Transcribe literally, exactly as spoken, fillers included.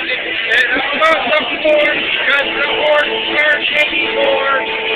And how about the fourth? Got the horse, start eighty-four.